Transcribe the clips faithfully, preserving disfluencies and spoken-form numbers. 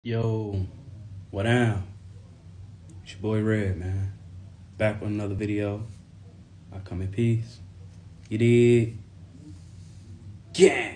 Yo, what down? It's your boy Red, man. Back with another video. I come in peace. You did? Gang!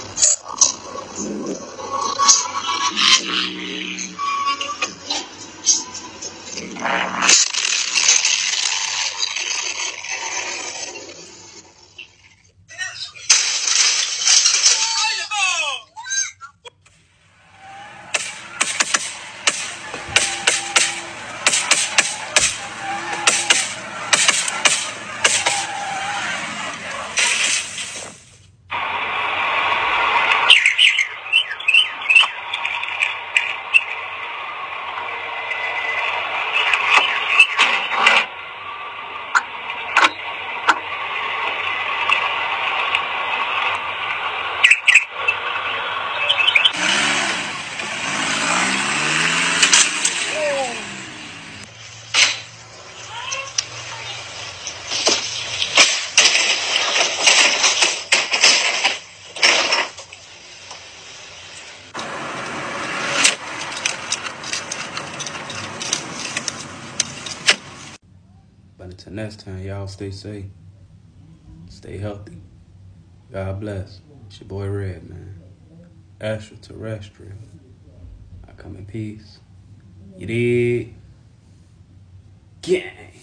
But until next time, y'all stay safe. Stay healthy. God bless. It's your boy Red, man. Extraterrestrial. I come in peace. You did? Gang!